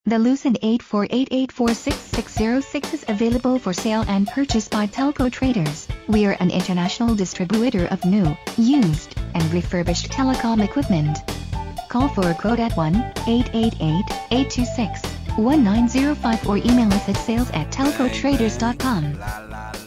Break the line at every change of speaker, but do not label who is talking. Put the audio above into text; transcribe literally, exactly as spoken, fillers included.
The Lucent eight four eight eight four six six zero six is available for sale and purchase by TelcoTraders. We are an international distributor of new, used, and refurbished telecom equipment. Call for a quote at one eight eight eight, eight two six, one nine zero five or email us at sales at telco traders dot com.